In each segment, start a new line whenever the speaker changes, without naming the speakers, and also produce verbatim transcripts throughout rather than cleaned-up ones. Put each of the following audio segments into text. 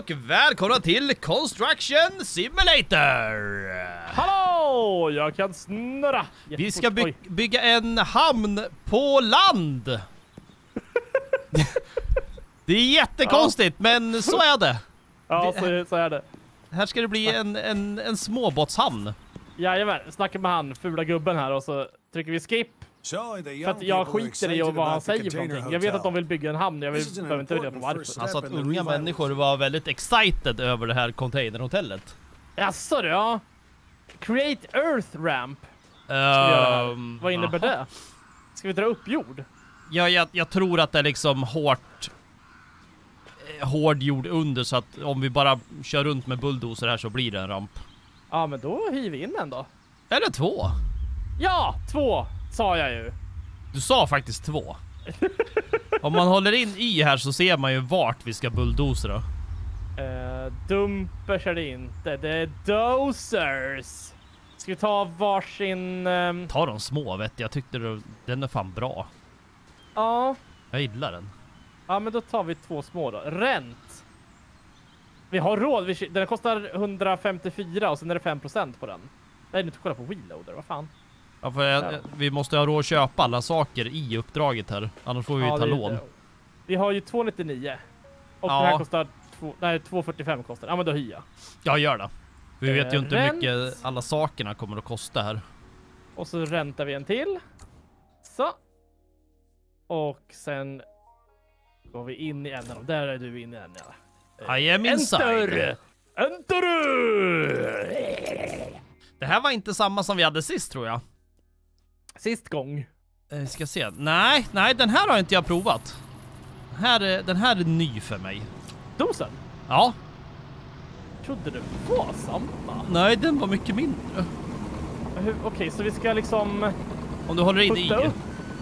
och välkomna till Construction Simulator!
Hallå! Jag kan snurra!
Vi ska by bygga en hamn på land! Det är jättekonstigt, ja. Men så är det.
Ja, så, så är det.
Här ska det bli en, en, en småbåtshamn.
Jajamän, snackar med han, fula gubben här, och så trycker vi skip. För att jag skiter i vad han säger för någonting. Jag vet att de vill bygga en hamn, jag vill, behöver inte veta på varför.
Alltså att unga människor var väldigt excited över det här containerhotellet.
Jaså du, ja. Create Earth Ramp.
Um,
vad innebär
aha.
det? Ska vi dra upp jord?
Ja, jag, jag tror att det är liksom hårt hård jord under, så att om vi bara kör runt med bulldozer här så blir det en ramp.
Ja, men då hyr vi in en då.
Eller två.
Ja, två sa jag ju.
Du sa faktiskt två. Om man håller in i här så ser man ju vart vi ska bulldozera.
Uh, dumpers är det inte. Det är dozers. Ska vi ta varsin... Um...
Ta de små, vet jag. Jag tyckte det, den är fan bra.
Ja.
Jag gillar den.
Ja, men då tar vi två små då. Rent. Vi har råd. Vi, den kostar hundrafemtiofyra och sen är det fem procent på den. Nej, nu ska kolla på Wheelloader. Vad fan?
Ja, för jag, ja. Vi måste ha råd att köpa alla saker i uppdraget här. Annars får vi ja, ta lån. Det.
Vi har ju två nittionio. Och ja. Det här kostar två, nej, två fyrtiofem kostar. Ja, men då hyr jag.
Ja, gör det. Vi vet ju
eh,
inte hur mycket alla sakerna kommer att kosta här.
Och så räntar vi en till. Så. Och sen går vi in i en av dem. Där är du inne i en, ja.
I am inside.
Enter!
Det här var inte samma som vi hade sist, tror jag.
Sist gång.
Vi ska se. Nej, nej, den här har inte jag provat. Den här är, den här är ny för mig.
Dosen?
Ja.
Trodde det var samma.
Nej, den var mycket mindre.
Okej, okay, så vi ska liksom...
Om du håller in i
upp.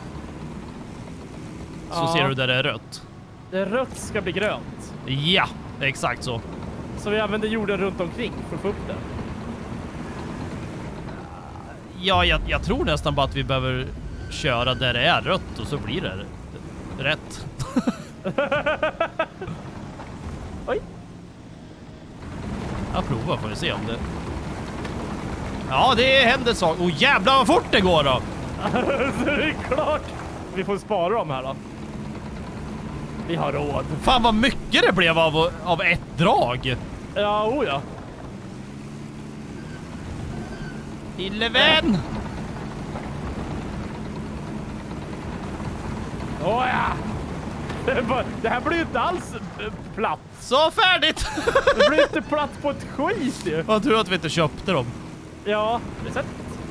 Så
ja.
ser du där det är rött.
Det rött ska bli grönt.
Ja, exakt så.
Så vi använder jorden runt omkring för att få upp det.
Ja, jag, jag tror nästan bara att vi behöver köra där det är rött och så blir det rätt.
Oj.
Jag provar, får vi se om det... Ja, det händer så. Åh, jävlar vad fort det går då!
Så det är klart. Vi får spara dem här då. Vi har råd.
Fan vad mycket det blev av, av ett drag.
Ja, oh ja.
Eleven!
Åh oh, ja! Det här blir ju inte alls platt.
Så färdigt!
Det blir inte platt på ett skit ju.
Jag tror att vi inte köpte dem.
Ja, det är sett.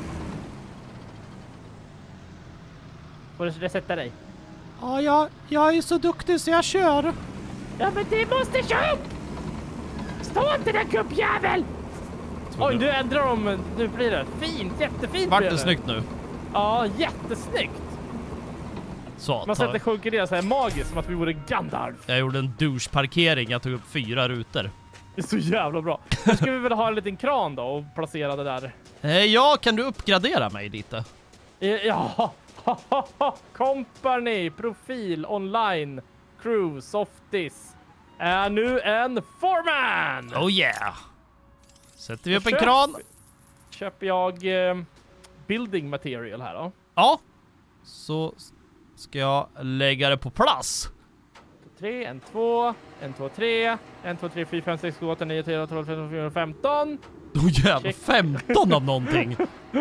Får du sätta dig?
Ja, jag, jag är så duktig så jag kör.
Ja, men det måste köra upp! Stå inte där, kuppjävel! Oj, du ändrar dem. Nu blir det fint, jättefint.
Vart det snyggt nu?
Ja, jättesnyggt.
Så,
man sätter sjunker ner så här magiskt som att vi vore Gandalf.
Jag gjorde en douche-parkering. Jag tog upp fyra rutor.
Det är så jävla bra. Nu ska vi väl ha en liten kran då och placera det där.
Eh, ja, kan du uppgradera mig lite?
Eh, ja. Company, profil, online, crew, softis. Är nu en foreman.
Oh yeah. Sätter vi upp
köp,
en kran.
Köper jag eh, building material här då?
Ja. Så ska jag lägga det på plats.
tre, en, två, en, två, tre, en, två, tre, fyra, fem, sex, sju, åtta, nio, tio, tolv, tretton, fjorton, femton.
Åh jävlar, femton av någonting.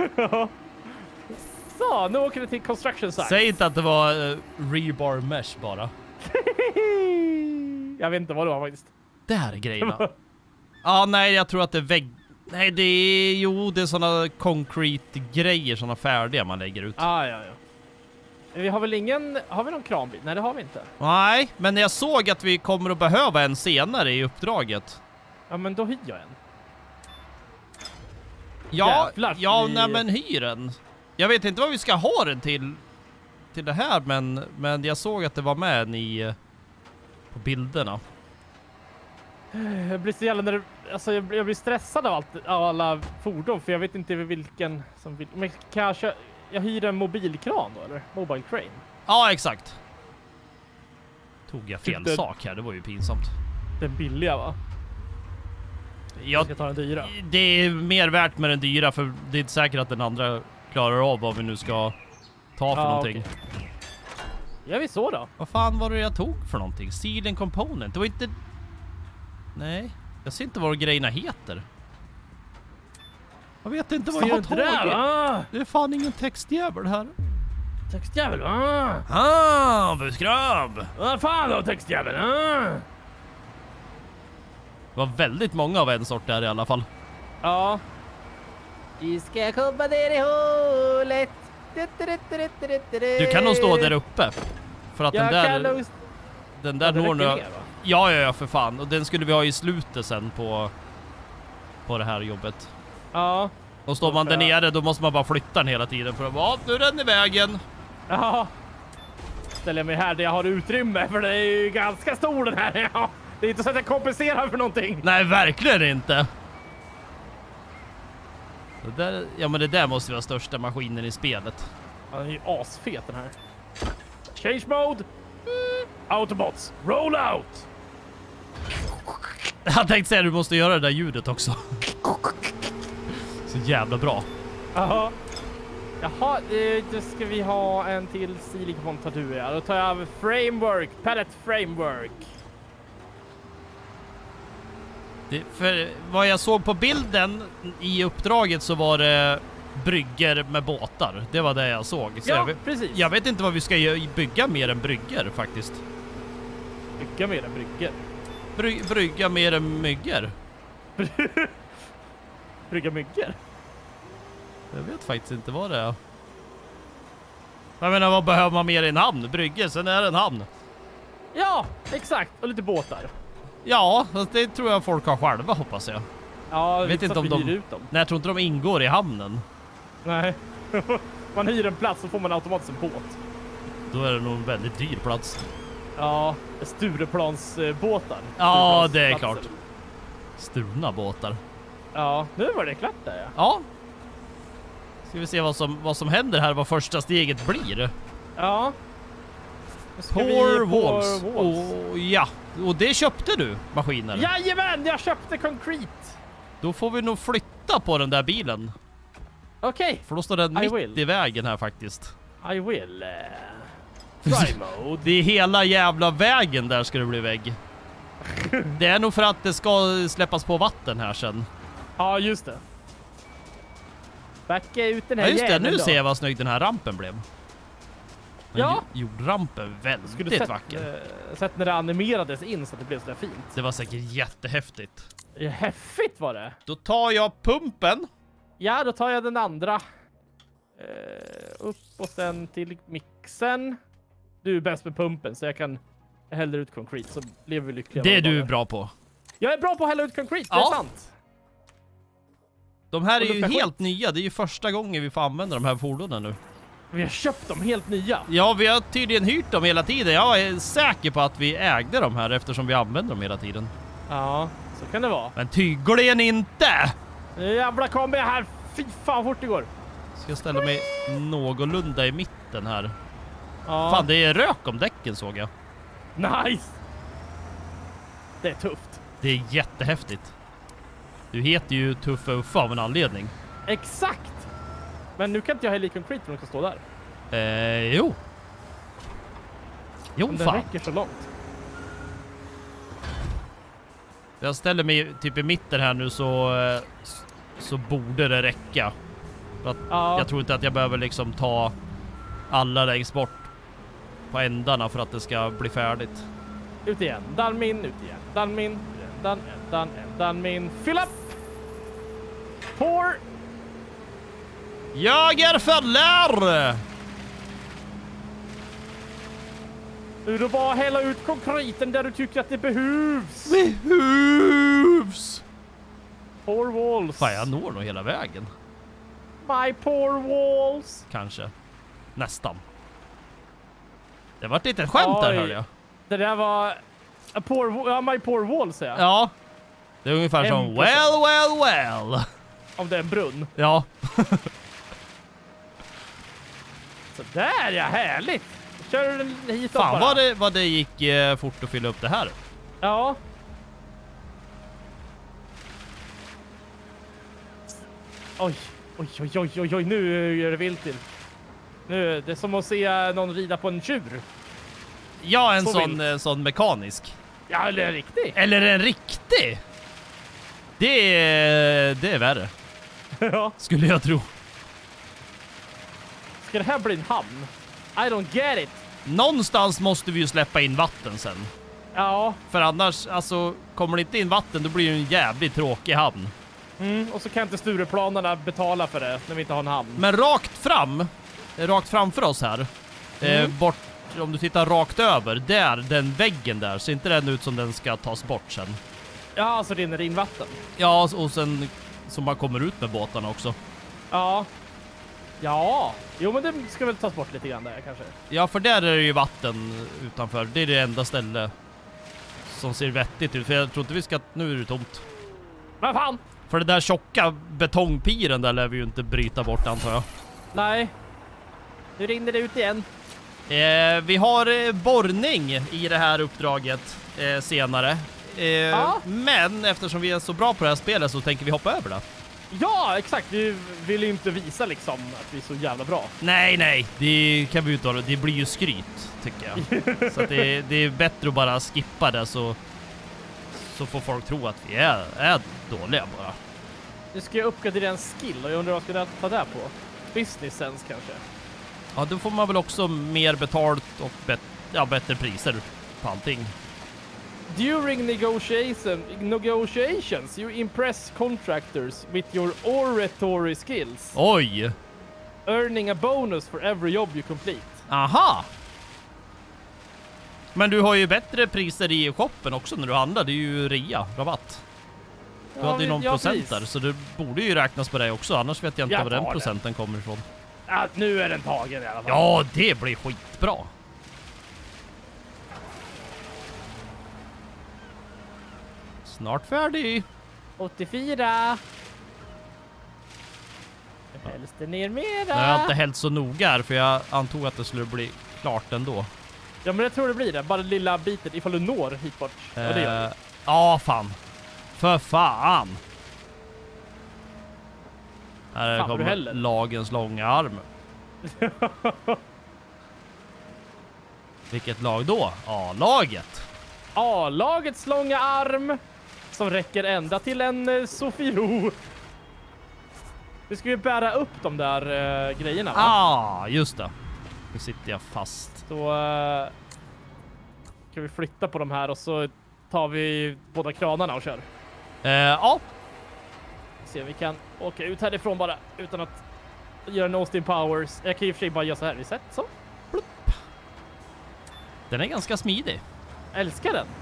Så, nu åker det till construction site.
Säg inte att det var uh, rebar mesh bara.
Jag vet inte vad det var faktiskt.
Det här är grejerna. Ja, ah, nej, jag tror att det är vägg... Nej, det är... Jo, det är såna concrete grejer, såna färdiga man lägger ut.
Ah, ja, ja. Vi har väl ingen... Har vi någon kranbil? Nej, det har vi inte.
Nej, men jag såg att vi kommer att behöva en senare i uppdraget.
Ja, men då hyr jag en.
Ja,
Jävlar,
ja
vi...
nej men hyr en. Jag vet inte vad vi ska ha den till till det här, men men jag såg att det var med i på bilderna.
Jag blir så jävla när alltså jag blir, jag blir stressad av allt av alla fordon för jag vet inte vilken som vill. Men kanske jag hyr en mobilkran då eller mobile crane.
Ja, exakt. Tog jag fel
det,
sak här, det var ju pinsamt.
Den billiga va? Jag ska ta den dyra.
Det är mer värt med den dyra, för det är inte säkert att den andra klarar av vad vi nu ska ta för
Ja,
någonting.
Okay. Gör vi så då?
Vad fan var det jag tog för någonting? Sealing component. Det var inte... Nej, jag ser inte vad grejerna heter. Jag vet inte vad jag har tagit.
Ah.
Det är fan ingen textjävel här.
Textjävel, ah!
Ah, buskrabb!
Vad fan då, textjävel, ah!
Det var väldigt många av en sort där i alla fall.
Ja. Vi ska komma ner i hålet.
Du kan nog stå där uppe. För att
jag
den där...
Kan nog...
Den där
ja,
når nu...
Ja,
ja, ja, för fan. Och den skulle vi ha i slutet sen på... På det här jobbet.
Ja.
Och står man där nere, då måste man bara flytta den hela tiden. För att ja, nu är den i vägen.
Ja. Ställer jag mig här där jag har utrymme. För det är ju ganska stor den här. Ja. Det är inte så att jag kompenserar för någonting.
Nej, verkligen inte. Det där, ja, men det där måste vara största maskinen i spelet.
Ja, den är ju asfet den här. Change mode. Autobots. Roll out.
Jag tänkte säga att du måste göra det där ljudet också. Så jävla bra.
Jaha. Jaha, eh, då ska vi ha en till silikon tattoo. Ja. Då tar jag framework, palette framework.
Det, för vad jag såg på bilden i uppdraget så var det brygger med båtar. Det var det jag såg. Så
ja,
jag, vet,
precis.
jag vet inte vad vi ska bygga mer än brygger faktiskt.
Bygga mer än brygger?
Bry, brygga mer än myggor.
Brygga myggor?
Jag vet faktiskt inte vad det är. Jag menar, vad behöver man mer i en hamn? Brygger, sen är det en hamn.
Ja, exakt. Och lite båtar.
Ja, det tror jag folk har själva, hoppas jag.
Ja,
jag vet inte om de...
Ut dem.
Nej, jag tror inte de ingår i hamnen.
Nej. Man hyr en plats så får man automatiskt en båt.
Då är det nog en väldigt dyr plats.
Ja, Stureplansbåtar.
Ja, det är klart. Stulna båtar.
Ja, nu var det klart där, ja.
Ja. Ska vi se vad som, vad som händer här, vad första steget blir.
Ja.
Poor walls. Och, ja, och det köpte du, maskiner.
Jajamän, jag köpte concrete.
Då får vi nog flytta på den där bilen.
Okej. Okay.
För då står den
I
mitt
will.
i vägen här faktiskt.
I will. Uh, try mode.
Det är hela jävla vägen där ska det bli vägg. Det är nog för att det ska släppas på vatten här sen.
Ja, just det. Backa ut den här.
Ja, just det. Nu
då.
ser jag vad snygg den här rampen blev. Den
ja.
Jordrampen väldigt sett, vacker.
Äh, sett när det animerades in så att det blev så där fint.
Det var säkert jättehäftigt.
Ja, häftigt var det.
Då tar jag pumpen.
Ja, då tar jag den andra. Uh, upp och sen till mixen. Du är bäst med pumpen så jag kan hälla ut concrete så lever vi lyckliga.
Det är du bra på.
Jag är bra på att hälla ut concrete,
ja.
Det är sant.
De här är ju helt nya. Det är ju första gången vi får använda de här fordonen nu.
Vi har köpt dem helt nya.
Ja, vi har tydligen hyrt dem hela tiden. Jag är säker på att vi ägde dem här eftersom vi använder dem hela tiden.
Ja, så kan det vara.
Men tydligen inte!
Jävla kommer jag här. Fy fan fort det går.
Ska jag ställa mig någorlunda i mitten här.
Ja.
Fan, det är rök om däcken såg jag.
Nice! Det är tufft.
Det är jättehäftigt. Du heter ju Tuffa Uffa av en anledning.
Exakt! Men nu kan inte jag hälla i concrete för att de ska stå där.
Eh, jo. Jo,
men
fan.
Den räcker så långt.
Jag ställer mig typ i mitten här nu så så borde det räcka. För att
ja.
Jag tror inte att jag behöver liksom ta alla längst bort på ändarna för att det ska bli färdigt.
Ut igen. Dalmin, ut igen. Dalmin, dan, dan, Dalmin. Fill up! Pour!
Jager fäller!
Nu då bara hälla ut konkreten där du tycker att det behövs.
Behövs!
Pour walls.
Fan, jag når nog hela vägen.
My pour walls.
Kanske. Nästan. Det var ett litet skämt
Oj.
där, hörde jag.
Det där var... A pour, ja, my pour wall, säger jag.
Ja. Det är ungefär som
En
well, well, well.
Om det är en brunn.
Ja.
Så där, ja, härligt. Kör den hit upp
Fan,
bara.
vad det, vad det gick eh, fort att fylla upp det här.
Ja. Oj, oj, oj, oj, oj, oj, nu gör det vilt till. Nu, det är som att se någon rida på en tjur.
Ja, en
Så
sån,
vilt.
eh, sån mekanisk.
Ja, eller en riktig.
Eller en riktig. Det är, det är värre,
Ja.
skulle jag tro.
Ska det här bli en hamn? I don't get it.
Någonstans måste vi ju släppa in vatten sen.
Ja.
För annars, alltså, kommer det inte in vatten, då blir det en jävligt tråkig hamn.
Mm, och så kan inte Stureplanerna betala för det när vi inte har en hamn.
Men rakt fram, rakt framför oss här,
Mm.
eh, bort, om du tittar rakt över, där, den väggen där, ser inte den ut som den ska tas bort sen?
Ja, alltså rinner det in vatten.
Ja, och sen som man kommer ut med båtarna också.
Ja. Ja. Jo, men det ska väl tas bort lite grann där kanske.
Ja, för där är det ju vatten utanför. Det är det enda ställe som ser vettigt ut. För jag tror inte vi ska... Nu är det tomt.
Men fan!
För det där tjocka betongpiren där lär vi ju inte bryta bort, antar jag.
Nej. Nu rinner det ut igen.
Eh, vi har eh, borrning i det här uppdraget eh, senare. Eh,
Ja.
Men eftersom vi är så bra på det här spelet så tänker vi hoppa över det.
Ja, exakt. Vi vill ju inte visa liksom att vi är så jävla bra.
Nej, nej. Det kan vi ju inte ha. Det blir ju skryt, tycker jag. Så att det, det är bättre att bara skippa det så, så får folk tro att vi är, är dåliga bara.
Nu ska jag uppgradera en skill och jag undrar vad ska jag ta där på? Business sense kanske?
Ja, då får man väl också mer betalt och bet- ja, bättre priser på allting.
During negotiation, negotiations, you impress contractors with your oratory skills,
Oj!
earning a bonus for every job you complete.
Aha! Men du har ju bättre priser i shoppen också när du handlar. Det är ju rea, rabatt. Du
Ja,
hade ju någon
ja,
procent
precis.
där, så det borde ju räknas på dig också. Annars vet jag inte
Jag
var den
tar det.
procenten kommer ifrån.
Ah, nu är den tagen i alla fall.
Ja, det blir skitbra. Snart färdig.
åttiofyra. Nu hälls det ner mera.
Jag har inte hällt så noga här, för jag antog att det skulle bli klart ändå.
Ja, men jag tror det blir det. Bara lilla biten ifall du når hit bort. Ja, det gör
Eh,
du.
Ja, fan. För fan. Här
Fan, vad du
kommer
häller.
lagens långa arm. Vilket lag då? A-laget.
A-lagets långa arm som räcker ända till en uh, Sofiero. Vi ska ju bära upp de där uh, grejerna, va?
Ah, just det. Nu sitter jag fast.
Så uh, kan vi flytta på de här och så tar vi båda kranarna och kör.
Eh, ja,
Se om vi kan åka ut härifrån bara utan att göra en Austin Powers. Jag kan i och för sig bara göra så här. Reset, så.
den är ganska smidig.
Älskar den.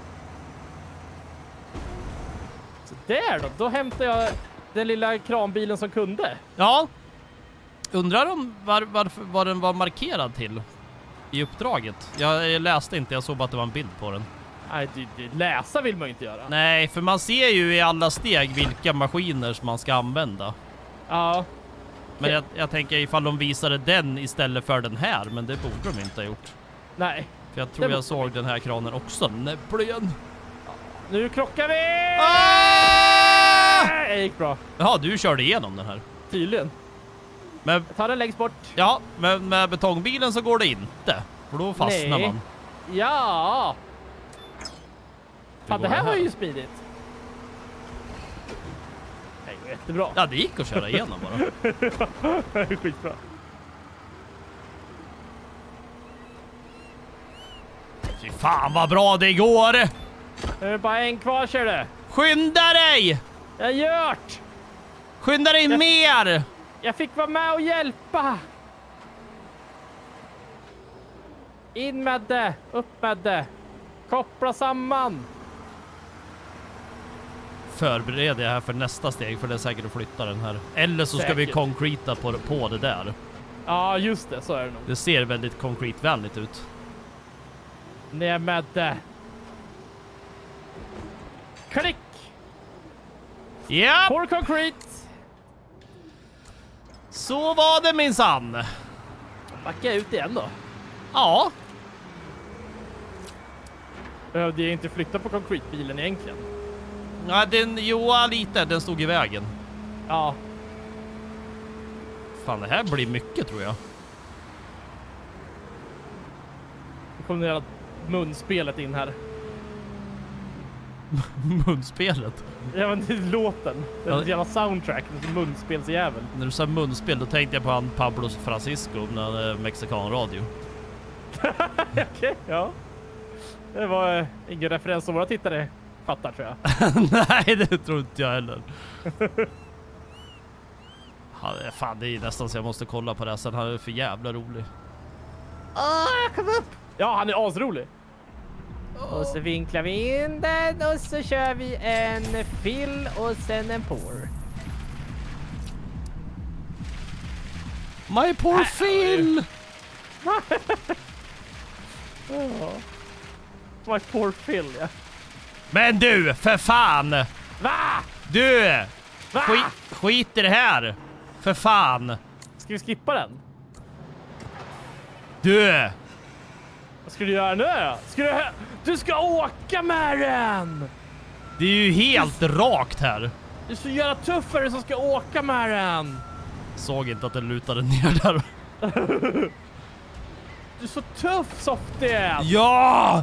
Så där då. Då hämtar jag den lilla kranbilen som kunde.
Ja. Undrar om var, varför, vad den var markerad till i uppdraget. Jag, jag läste inte, jag såg bara att det var en bild på den.
Nej, det, det, läsa vill man ju inte göra.
Nej, för man ser ju i alla steg vilka maskiner som man ska använda.
Ja.
Men jag, jag tänker ifall de visade den istället för den här, men det borde de inte ha gjort.
Nej.
För jag tror
Det
jag
borde
såg den här kranen också, näppligen.
Nu krockar vi!
Ah!
Det gick bra.
Jaha, du körde igenom den här.
Tydligen.
Men,
Jag tar den längst bort.
ja, men med betongbilen så går det inte. För då fastnar
Nej.
man.
Ja! Fan,
går
det här
det
var
här?
ju smidigt. Det går jättebra.
Ja, det gick att köra igenom bara.
Det är skitbra.
Fy fan vad bra det går!
Nu är det bara en kvar, kör du.
Skynda dig!
Jag har gjort!
Skynda dig
Jag-
mer!
Jag fick vara med och hjälpa! In med det! Upp med det! Koppla samman!
Förbered jag här för nästa steg, för det är säkert att flytta den här. Eller så ska vi
Säkert.
konkreta på, på det där.
Ja, just det. Så är det nog.
Det ser väldigt konkretvänligt ut.
Ner med det! Klick!
Ja,
Pour concrete!
så var det minsann.
Backa ut igen då.
Ja,
Behövde jag inte flytta på concretebilen egentligen.
ja den, jo lite, den stod i vägen.
Ja.
Fan, det här blir mycket tror jag.
Nu kommer det hela munspelet in här.
Munspelet?
Ja, men det är låten. Det är
Ja.
ett jävla soundtrack. Det är munspelsjävel.
När du sa munspel, då tänkte jag på han Pablo Francisco när han är mexikanradio.
Okej, okay, ja. Det var eh, ingen referens som våra tittare fattar, tror jag.
Nej, det tror inte jag heller. Ja, det är fan, det är nästan så jag måste kolla på det sen. Han är för jävla rolig.
Åh, jag kom upp! Ja, han är asrolig. Oh. Och så vinklar vi in den och så kör vi en fill och sen en pour.
My poor Phil!
Oh. My poor Phil, ja.
Men du, för fan!
Va?
Du!
Va?
Skit, skit i det här! För fan!
Ska vi skippa den?
Du!
Vad ska du göra nu? Ska du, du ska åka med den!
Det är ju helt rakt här.
Du är så jävla tuffare som ska åka med den.
Såg inte att den lutade ner där.
Du är så tuff, Softie!
Ja!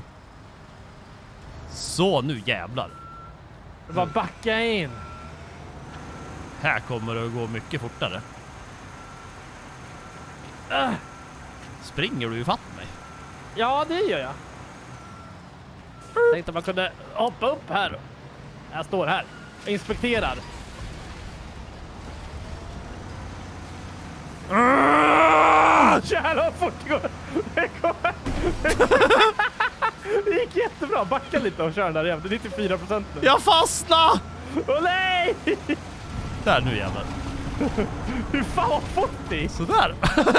Så, nu jävlar.
Du bara backa in.
Här kommer det att gå mycket fortare.
Uh.
Springer du i fatt mig?
Ja, det gör jag. Tänkte man kunde hoppa upp här. Jag står här. Jag inspekterar. Jävlar vad fort det går. Det går. Det gick jättebra. Backa lite och kör den där jävla. Det är nittiofyra procent nu.
Jag fastnade!
Åh nej!
Där nu jävlar.
Hur fan vad fort det gick.
Sådär.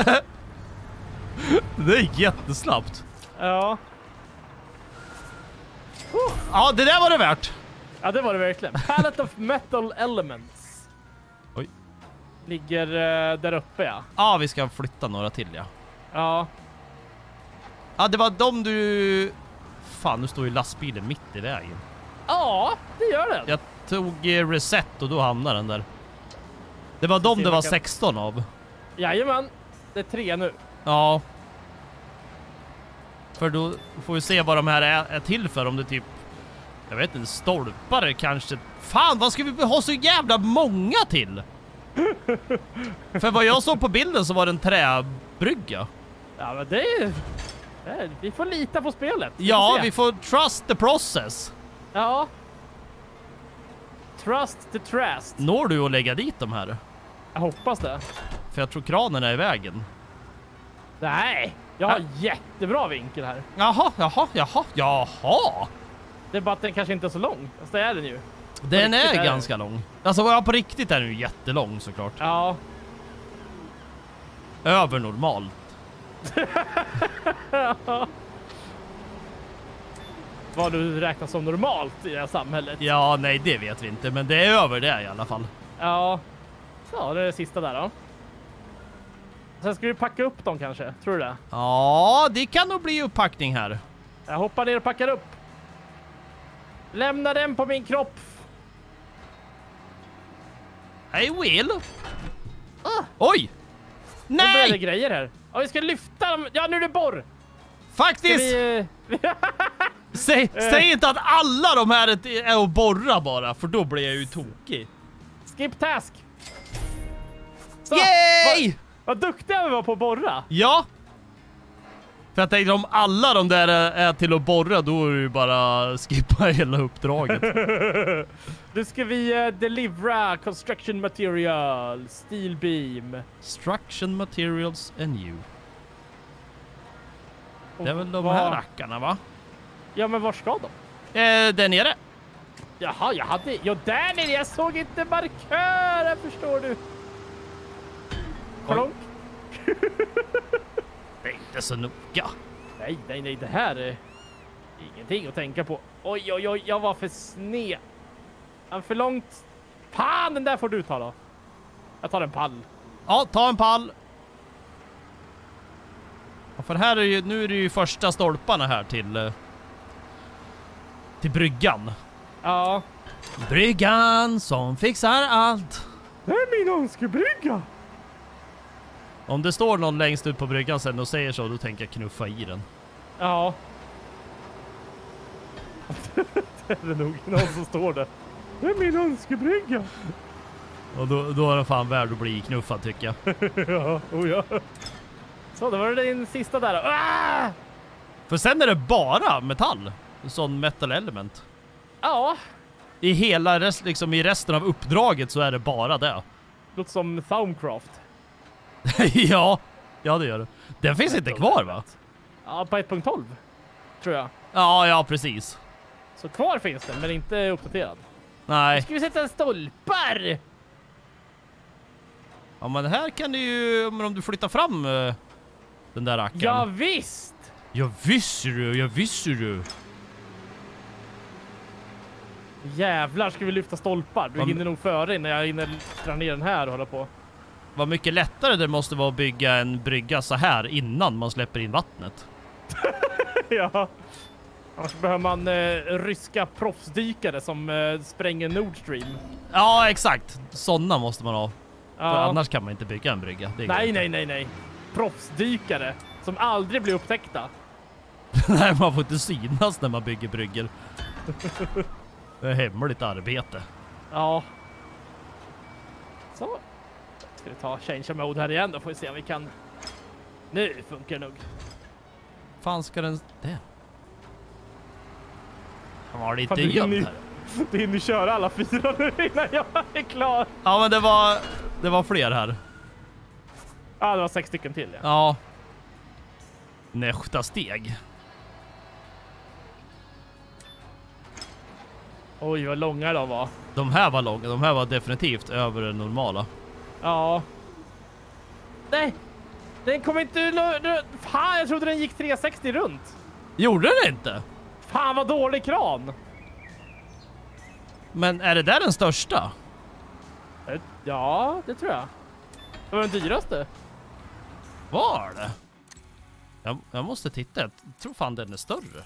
Det gick jättesnabbt.
Ja.
Ja, det där var det värt.
Ja, det var det verkligen. Palette of Metal Elements.
Oj.
Ligger uh, där uppe, ja.
Ja, vi ska flytta några till, ja.
Ja.
Ja, det var de du... Fan, nu står ju lastbilen mitt i vägen.
Ja, det gör den.
Jag tog eh, reset och då hamnade den där. Det var de det var sexton av.
Jajamän, det är tre nu.
Ja. För då får vi se vad de här är, är till för. Om det typ, jag vet inte, stolpare kanske. Fan, vad ska vi ha så jävla många till? För vad jag såg på bilden så var det en träbrygga.
Ja, men det är... det är vi får lita på spelet. Vi
Ja,
får
vi får trust the process.
Ja. Trust the trust.
Når du att lägga dit de här?
Jag hoppas det.
För jag tror kranen är i vägen.
Nej, jag har jättebra vinkel här.
Jaha, jaha, jaha, jaha.
Det är bara att den kanske inte är så lång. Fast det är den ju.
Den är,
är
ganska
det.
lång. Alltså ja, på riktigt är den ju jättelång såklart.
Ja.
Över normal.
Vad du räknas som normalt i det här samhället.
Ja, nej det vet vi inte. Men det är över det i alla fall.
Ja. Så, det är det sista där då. Sen ska vi packa upp dem kanske, tror du det?
Ja, det kan nog bli upppackning här.
Jag hoppar ner och packar upp. Lämna den på min kropp.
I will.
Ah.
Oj!
Nu börjar det
Nej!
grejer här. Ja, vi ska lyfta dem. Ja, nu är det borr.
Faktiskt!
Vi...
Säg, säg inte att alla de här är, är att borra bara, för då blir jag ju tokig.
Skip task. Så,
Yay!
Vad, vad duktiga vi var på att borra.
Ja. För jag tänkte om alla de där är, är till att borra, då är det ju bara skippa hela uppdraget.
Nu ska vi uh, delivera construction material, steel beam.
Struction materials and you. Det är väl de
Var...
här rackarna, va?
Ja, men var ska de?
Eh, där nere.
Jaha, jag hade... Ja, där nere. Jag såg inte markören, förstår du. Klonk.
Det är inte så noga.
Nej, nej, nej. Det här är ingenting att tänka på. Oj, oj, oj. Jag var för sned. Han för långt. Fan, den där får du ta då. Jag tar en pall.
Ja, ta en pall. Ja, för här är ju, nu är det ju första stolparna här till eh, till bryggan.
Ja.
Bryggan som fixar allt.
Det är min önskebrygga.
Om det står någon längst ut på bryggan sen och säger så, då tänker jag knuffa i den.
Ja. Det är nog någon som står där. Det är min önskebrygga.
Och då, då är det fan värd att bli knuffad tycker jag.
Ja, oh ja. Så, då var det din sista där. Ah!
För sen är det bara metall. Sån metal element.
Ja.
I hela rest, liksom i resten av uppdraget så är det bara det.
Låter som Thaumcraft.
ja, ja det gör det. Den finns inte kvar va?
Ja, på ett punkt tolv tror jag.
Ja, ja precis.
Så kvar finns den, men inte uppdaterad.
Nej.
Ska vi sätta en stolpar?
Ja, men här kan du ju, men om du flyttar fram uh, den där rackaren.
Ja, visst.
Ja, visst du, ja, visst du.
Jävlar, ska vi lyfta stolpar? Du
Om...
hinner nog före innan jag hinner dra ner den här och hålla på.
Vad mycket lättare det måste vara att bygga en brygga så här innan man släpper in vattnet.
Ja. Annars behöver man eh, ryska proffsdykare som eh, spränger Nord Stream.
Ja, exakt. Sådana måste man ha.
Ja.
För annars kan man inte bygga en brygga. Det
nej, nej, nej, nej. Proffsdykare som aldrig blir upptäckta.
Nej, man får inte synas när man bygger brygger. Det är hemligt arbete.
Ja. Så. Ska vi ta change mode här igen då, får vi se om vi kan... Nu funkar det nog.
Fan ska den... Det. Han var lite
Fan, du
gömd
hinner-
här.
Du hinner köra alla fyra nu innan jag är klar.
Ja, men det var... Det var fler här.
Ja, det var sex stycken till. Ja.
Ja. Nästa steg.
Oj, vad långa de var.
De här var långa. De här var definitivt över det normala.
Ja. Nej. Den kommer inte... Fan, jag trodde den gick trehundrasextio runt.
Gjorde den inte?
Fan, vad dålig kran.
Men är det där den största?
Ja, det tror jag. Det var den dyraste.
Var det? Jag, jag måste titta. Jag tror fan den är större.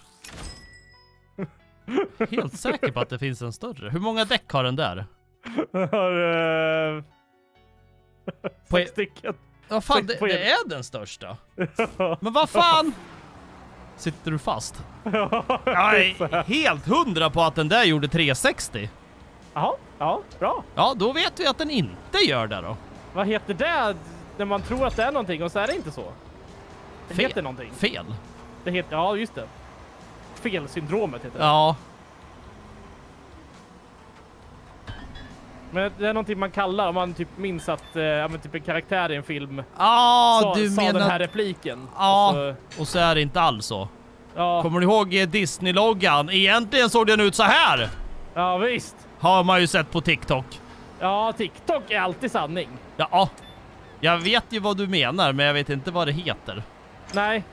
Helt säker på att det finns en större. Hur många däck har den där?
Har uh...
På
sex stycken.
Ja fan, det, det är den största. Men vad fan? Sitter du fast? Jag är helt hundra på att den där gjorde trehundrasextio.
Jaha, ja, bra.
Ja, då vet vi att den inte gör det då.
Vad heter det när man tror att det är någonting och så är det inte så? Det
Fel.
heter någonting.
Fel.
Det heter, ja just det. Felsyndromet heter det.
Ja.
Men det är någonting man kallar, om man typ minns att eh, ja, men typ en karaktär i en film
Ja,
sa,
du
sa
menar...
den här repliken.
Ja,
Och så,
och så är det inte alls så.
ja,
Kommer du ihåg eh, Disney-loggan? Egentligen såg den ut så här.
ja, visst.
Har man ju sett på TikTok.
Ja, TikTok är alltid sanning.
Ja, jag vet ju vad du menar, men jag vet inte vad det heter.
Nej.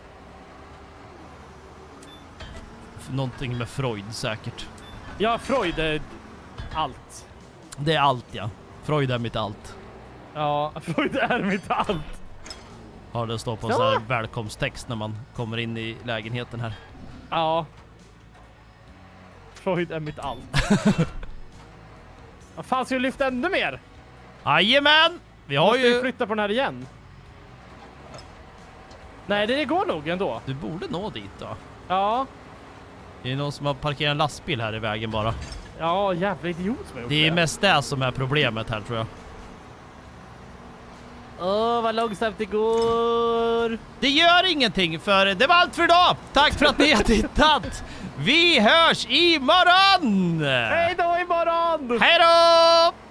Någonting med Freud säkert.
Ja, Freud är allt.
Det är allt, ja. Freud är mitt allt.
Ja, Freud är mitt allt.
Har det stått på en
Ja.
sån här välkomsttext när man kommer in i lägenheten här.
Ja. Freud är mitt allt. Vad fan, ska vi lyfta ännu mer?
Jajamän! Vi har
Måste vi
ju...
flytta på den här igen? Nej, det går nog ändå.
Du borde nå dit då.
Ja.
Det är någon som har parkerat en lastbil här i vägen bara.
Ja, jävla idiot som har gjort
Det är mest det som är problemet här tror jag.
Åh, oh, vad långsamt det går.
Det gör ingenting, för det var allt för idag. Tack för att ni har tittat. Vi hörs imorgon!
Hej då imorgon!
Hej då!